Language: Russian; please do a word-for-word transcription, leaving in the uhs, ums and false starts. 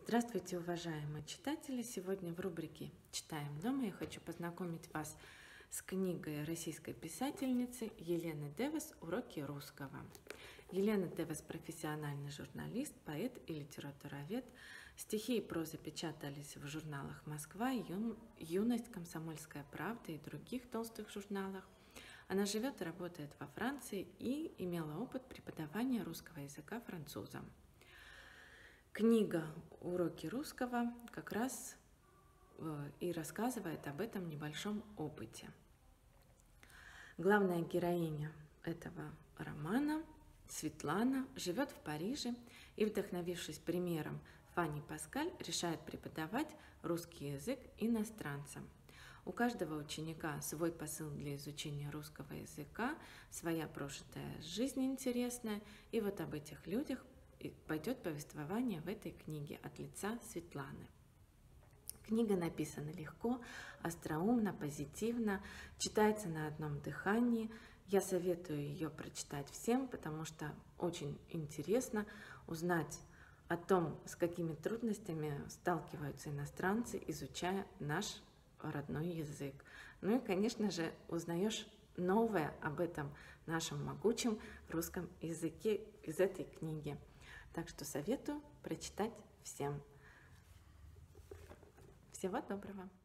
Здравствуйте, уважаемые читатели! Сегодня в рубрике «Читаем дома» я хочу познакомить вас с книгой российской писательницы Елены Девес «Уроки русского». Елена Девес – профессиональный журналист, поэт и литературовед. Стихи и проза печатались в журналах «Москва», «Юность», «Комсомольская правда» и других толстых журналах. Она живет и работает во Франции и имела опыт преподавания русского языка французам. Книга «Уроки русского» как раз и рассказывает об этом небольшом опыте. Главная героиня этого романа, Светлана, живет в Париже и, вдохновившись примером Фанни Паскаль, решает преподавать русский язык иностранцам. У каждого ученика свой посыл для изучения русского языка, своя прожитая жизнь интересная, и вот об этих людях пойдет повествование в этой книге от лица Светланы. Книга написана легко, остроумно, позитивно, читается на одном дыхании. Я советую ее прочитать всем, потому что очень интересно узнать о том, с какими трудностями сталкиваются иностранцы, изучая наш родной язык. Ну и, конечно же, узнаешь новое об этом нашем могучем русском языке из этой книги. Так что советую прочитать всем. Всего доброго!